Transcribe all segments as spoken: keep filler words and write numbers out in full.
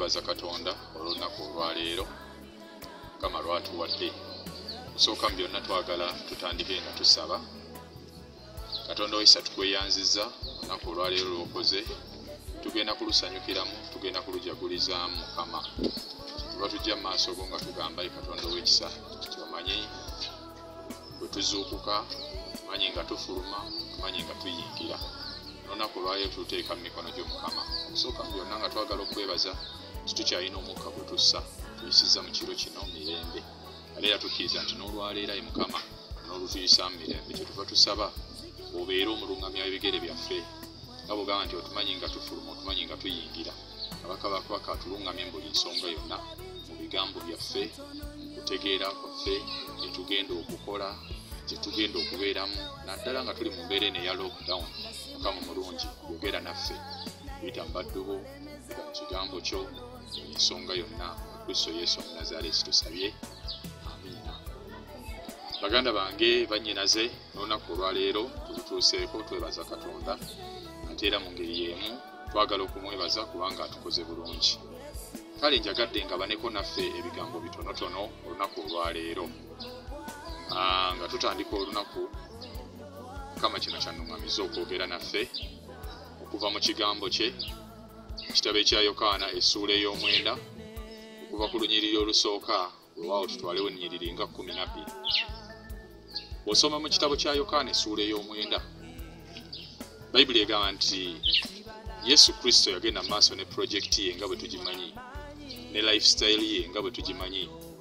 twebaza Katonda olunaku olwaleero Mukama lwatuwadde. Kusooka mu byonna twagala tutandike nga tusaba. Katonda w'ekisa tukweyanziza olunaku olwaleero lw'okoze, tugenda kulusanyukiramu, tugenda kulujagulizaamu Mukama. Tuba tujja mu maaso go nga tugamba Katonda w'ekisa tumanyi bwe tuzuukuka, tumanyi nga tufuluma, tumanyi nga tuyingira. Olunaku olwaleero tuteeka mu mikono gy'Omukama. Okusooka mu byonna nga twagala okwebaza tukyalina omukka gwe tussa tuyisiza mu kiro kino mirembe. Era tukkiriza nti n'olwaleero ayi Mukama n'olutuyisa mu mirembe, kyetuva tusaba obeera omulungamya w'ebigere byaffe. Nga bw'ogamba nti otumanyi nga tufuluma, otumanyi nga tuyingira. Kabaka bakabaka atulungamye mu buli nsonga yonna, mu bigambo byaffe, mu kutegeera kwaffe, gye tugenda okukola, gye tugenda okubeeramu, naddala nga tuli mu mbeera eno eya lockdown. Mukama mulungi, yogera naffe, tuyita mu baddu bo, tuyita mu kigambo kyo, ensonga yonna, Kristo Yesu Omunnazaaleesi tusabye. Amiina. Baganda bange bannyinaze, n'olunaku olwaleero tulutuuseeko twebaza Katonda, ate era mu ngeri y'emu twagala okumwebaza kubanga atukoze bulungi. Kale njagadde nga baneko naffe ebigambo bitonotono olunaku olwaleero. Nga tutandika olunaku, Mukama kino kyannuŋŋamiza okwogera naffe okuva mu kigambo kye, ekitabo ekya Yokaana essuula ey'omwenda, okuva ku lunyiriri olusooka weewaawo tutwalewo ennyiriri nga kkumi na bbiri. Bw'osoma mu kitabo kya Yokaana essuula ey'omwenda, Bayibuli egamba nti Yesu Kristo yagenda mu maaso ne pulojekiti ye nga bwe tugimanyi, ne lifestyle ye nga bwe tugimanyi.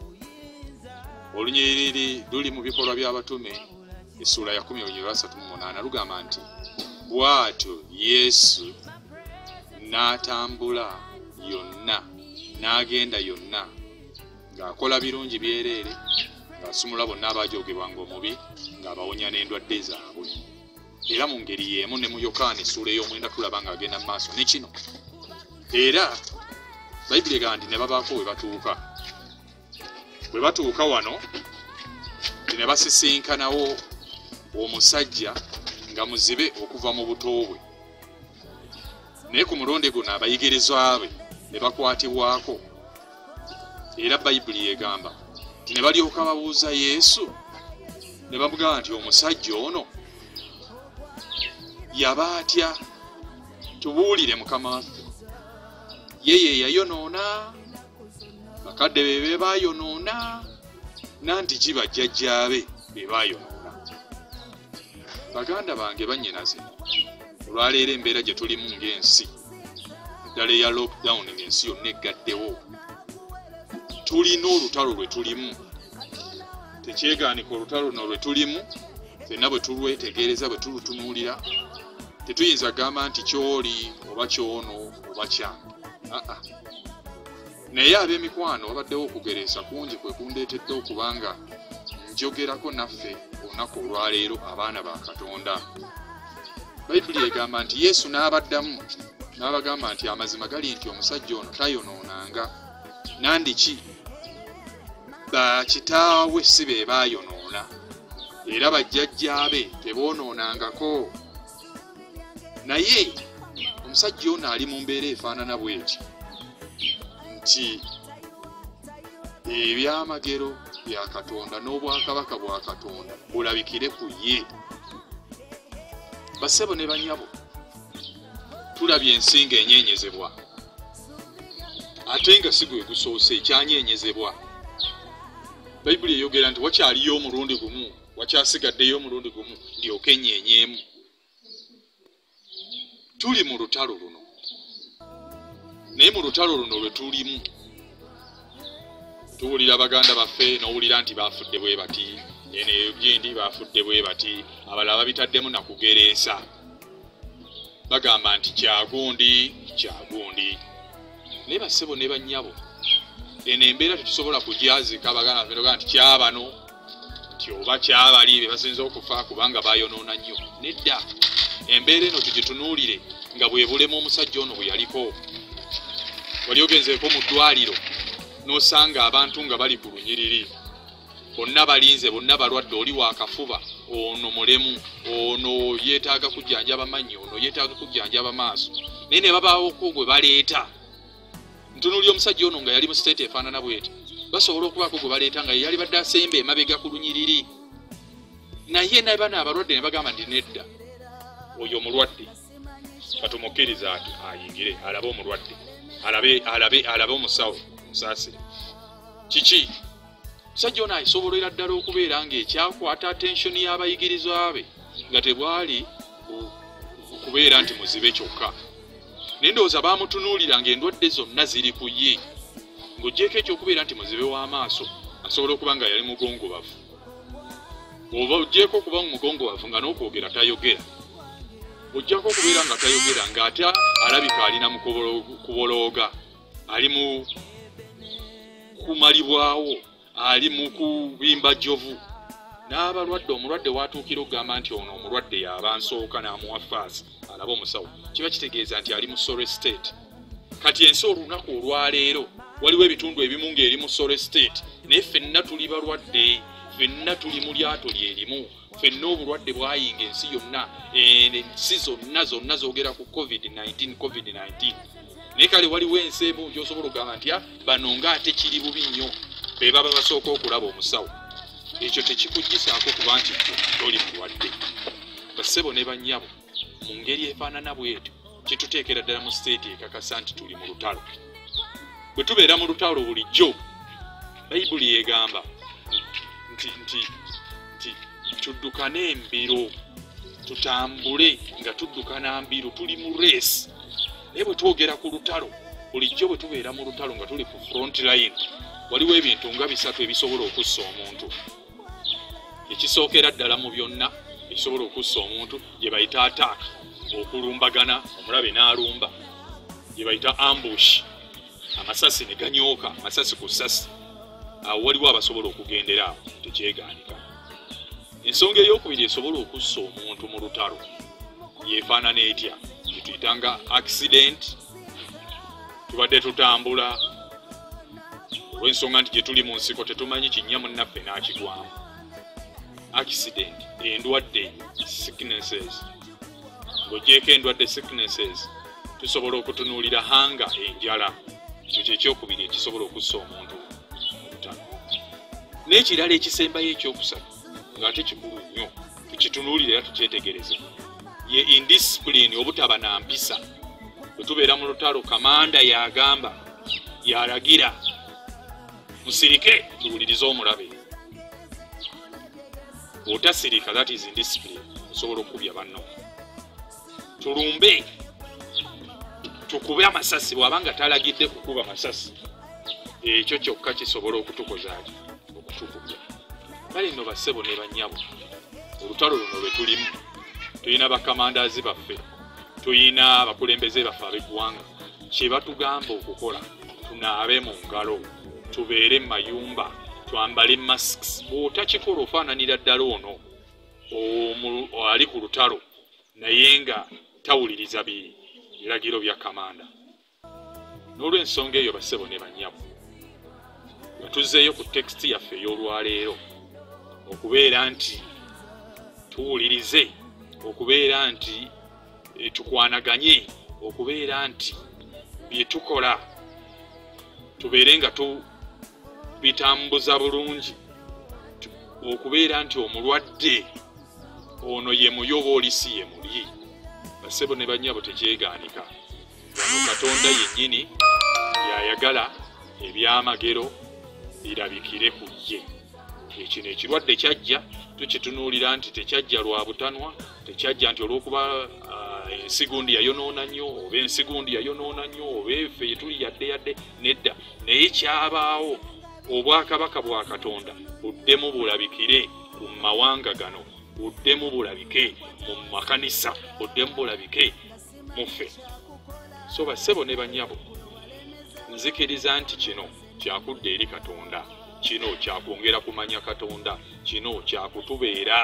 Olunyiriri luli mu bikolwa by'abatume essuula ya kumi olunyiriri lwa ssatu mu munaana lugamba nti bw'atyo Yesu n'atambula yonna, n'agenda yonna ng'akola birungi byereere, ng'asumula bonna abaajogebwanga omubi, ng'abawonya n'endwadde zaabwe. Era mu ngeri y'emu ne mu Yokaana essuula ey'omwenda tulaba ng'agenda mu maaso ne kino. Era Bayibuli egamba nti ne babaako we batuuka. Bwe batuuka wano ne basisinkanawo omusajja nga muzibe okuva mu buto bwe. Naye ku mulundi guno abayigirizwa be ne bakwatibwako. Era Bayibuli egamba nti ne balyoka babuuza Yesu, ne bamugamba nti omusajja ono yaba atya? Tubuulire Mukama waffe. Ye ye yayonoona, bakadde be be baayonoona, nanti ki bajjajjaabe be baayonoona. Baganda bange bannyinaze, olwaleero embeera gye tulimu ng'ensi, eddala eya lockdown ng'ensi yonna eggaddewo, tulina olutalo lwe tulimu. Tekyegaanika olutalo luno lwe tulimu, ffenna bwe tulwetegereza, bwe tulutunuulira, tetuyinza gamba nti kyoli oba kyono oba kyange. Aa. Naye ab'emikwano wabaddewo okugereesa kungi kwe kundeetedde okubanga njogerako naffe olunaku olwaleero abaana ba Katonda. Bayibuli egamba nti Yesu n'abaddamu n'abagamba nti amazima gali nti omusajja ono tayonoonanga, nandiki bakitaawe si be baayonoona, era bajjajjaabe teboonoonangako. Naye omusajja ono ali mu mbeera efaanana bw'eti nti ebyamagero bya Katonda n'obwakabaka bwa Katonda bulabikire ku ye. Bassebo ne bannyabo, tulabye ensi ng'enyeenyezebwa, ate nga si gwe gusoose ekyanyeenyezebwa. Bayibuli eyogera nti wakyaliyo omulundi gumu, wakyasigaddeyo omulundi gumu ndyoke ennyenyeemu. Tuli mu lutalo luno, naye mu lutalo luno lwe tulimu tuwulira baganda baffe n'owulira nti baafudde bwe bati, eno ebyendi baafudde bwe bati, abalala babitaddemu na kugereesa, bagamba nti kyagundi kyagundi. Naye bassebo ne bannyabo, eno embeera tetusobola kugyazika baganda baffe noga nti kyabano nti oba kyabali be basinza okufa kubanga bayonoona nnyo. Nedda, embeera eno tugitunuulire nga bwe bulemu omusajja ono bwe yaliko. Wali ogenzeeko mu ddwaliro n'osanga abantu nga bali ku lunyiriri, bonna balinze, bonna balwadde, oli wakafuba, ono mulemu, ono yeetaaga kujjanjaba mannyo, ono yeetaaga kujjanjaba maaso. Naye ne babaawoko gwe baleeta ntunulira omusajja ono nga yali mu state efaanana bweti basobola okubaako gwe baleeta nga yali badde asembe emabega ku lunyiriri naye nabana abalwadde ne bagamba nti nedda oyo omulwadde katumukkiriza ati ayingire alabe omulwadde alabe alabe alabe omusawo musaasire kiki musajja ono ayisobolera ddala okubeera ng'ekyakwata attention y'abayigirizwa be nga tebwali okubeera nti muzibe kyokka naye ndowooza baamutunuulira ng'endwadde zonna ziri ku ye ng'oggyeko ekyokubeera nti muzibe w'amaaso asobola okuba nga yali mugongobavu oba oggyeko okuba mu mugongobavu nga n'okwogera tayogera ojjako okubeera nga tayogera ng'ate alabika alina mu kubolooga ali mu kumalibwawo ali mu kubimba jjovu n'abalwadde omulwadde watuukira okugamba nti ono omulwadde yaba nsooka n'amuwa faasi alaba omusawo kiba kitegeeza nti ali mu sorry state kati ensi olunaku olwaleero waliwo ebitundu ebimu ng'eri mu sorry state naye ffenna tuli balwadde ffenna tuli mu lyato lyerimu ffenna obulwadde bwayinga ensi yonna ensi zonna zonna zoogera ku covid nineteen covid nineteen naye kale waliwo ensi emu gy'osobola okugamba nti bano ng'ate kiri bubi nnyo be baba basooka okulaba omusawo ekyo tekikugisaako kuba nti toli mulwadde bassebo ne bannyabo mu ngeri efaanana bwetyo kituteekera ddala mu siteeti ekakasa nti tuli mu lutalo bwe tubeera mu lutalo bulijjo bayibuli egamba nti nti nti tuddukane embiro tutambule nga tuddukana mbiro tuli mu reesi naye bwe twogera ku lutalo bulijjo bwe tubeera mu lutalo nga tuli ku front line waliwo ebintu nga bisatu ebisobola okussa omuntu ekisookera ddala mu byonna ekisobola okussa omuntu gye bayita attack okulumbagana omulabe n'alumba gye bayita ambush amasasi ne ganyooka amasasi ku ssasi awo waliwo abasobola okugendera awo tekyegaanika ensonga ey'okubiri esobola okussa omuntu mu lutalo yeefaanana etya gyetuyitanga accident tubadde tutambula olw'ensonga nti gye tuli mu nsiko tetumanyi kinnya munnaffe n'akigwamu accident endwadde sicknesses ng'oggyeko endwadde sicknesses tusobola okutunuulira hanga enjala ekyo kyekyokubiri ekisobola okussa omuntu mu lutalo n'ekirala ekisembayo ekyokusatu ng'ate kikulu nnyo tukitunuulire era tukyetegereze ye indiscipline obutaba na mpisa bwe tubeera mu lutalo kamanda yagamba yalagira musirike tuwulirize omulabe otasirika that is indiscipline osobola okubya banno tulumbe tukube amasasi bw'abanga talagidde kukuba amasasi ekyo kyokka kisobola okutukozaki okutukubya kale nno bassebo ne bannyabo olutalo luno lwe tulimu tulina bakamandazi baffe tulina abakulembeze baffe ab'eggwanga kye batugamba okukola tunaabe mu ngalo tubeere mu mayumba twambale masks bw'otakikola ofaananira ddala ono ali ku lutalo naye nga tawuliriza biragiro bya kamanda n'olw'ensonga eyo bassebo ne bannyabo nga tuzzeeyo ku tekisiti yaffe ey'olwaleero okubeera nti tuwulirize okubeera nti tukwanaganye okubeera nti bye tukola tubeere nga tubitambuza bulungi okubeera nti omulwadde ono ye muyoba olisi ye muli bassebo ne bannyabo tekyegaanika wano katonda yennyini yayagala ebyamagero birabikire ku ye ekino ekirwadde kyajja tukitunuulira nti tekyajja lwa butanwa tekyajja nti olw'okuba ensigundi yayonoona nnyo oba ensigundi yayonoona nnyo oba effe yetuli yadde yadde nedda naye kyabaawo obwakabaka bwa katonda buddemu bulabikire ku mawanga gano buddemu bulabike mu makanisa buddemu bulabike muffe so bassebo ne bannyabo nzikiriza nti kino kyakudda eri katonda kino kyakwongera kumanya katonda kino kyakutubeera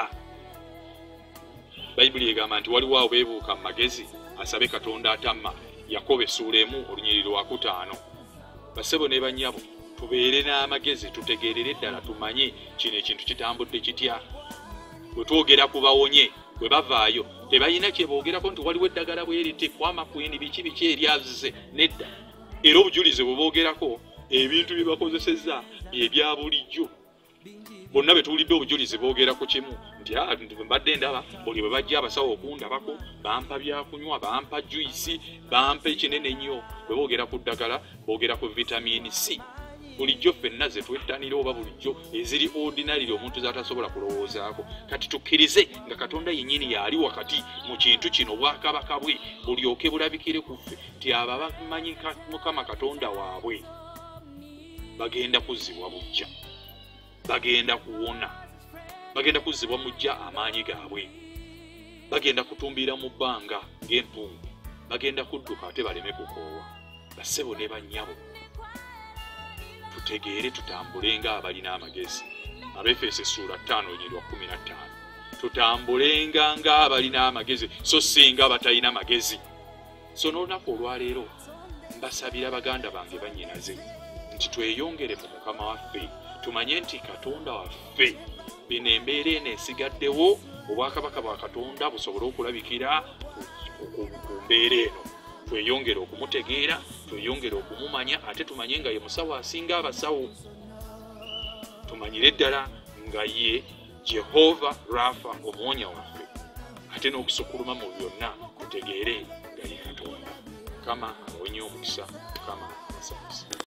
bayibuli egamba nti waliwo awo beebuuka mu magezi asabe katonda atamma yakobo essuula emu olunyiriri lwakutaano bassebo ne bannyabo tubeere n'amagezi tutegeerere ddala tumanye kino ekintu kitambudde kitya bwe twogera ku bawonye bwe bavaayo tebalina kye boogerako nti waliwo eddagala bwe riti kwama kwini biki biki eryazize nedda era obujulizi bwe boogerako ebintu bye bakozesezza ebya bulijjo. Bonna be tuwulidde obujulizi boogerako kimu nti mbadde ndaba buli bwe bajja abasawo okundabako bampa byakunywa, bampa juisi, bampa ekinene nnyo. Bwe boogera ku ddagala boogera ku vitamini C. Bulijjo ffenna ze twettanira oba bulijjo eziri ordinary omuntu z'atasobola kulowoozaako. Kati tukkirize nga Katonda yennyini yali wakati mu kintu kino bwakabaka bwe bulyoke bulabikire ku ffe nti abo abamanyi Mukama Katonda waabwe bagenda kuzzibwa bujja, bagenda kuwona, bagenda kuzzibwa mujja amaanyi gaabwe, bagenda kutumbira mu bbanga ng'empungu, bagenda kudduka ate baleme kukoowa. Bassebo ne bannyabo tutegeere tutambule ng'abalina amagezi. Abefeso essuula ttaano onyirwa kkumi na ttaano. Tutambulenga ng'abalina amagezi so singa batalina magezi. So n'olunaku olwaleero mbasabira baganda bange bannyinaze nti tweyongere mu Mukama waffe, tumanye nti Katonda waffe bino embeera eno esigaddewo obwakabaka bwa Katonda busobole okulabikira ku mbeera eno. Tweyongere okumutegeera, tweyongere okumumanya, ate tumanye nga ye musawo asinga abasawo. Tumanyire ddala nga ye Jehova Rafa, omuwonya waffe, ate n'okusukuluma mu byonna tutegeere nga ye Katonda. Mukama awonye omukisa, Mukama asanyuse.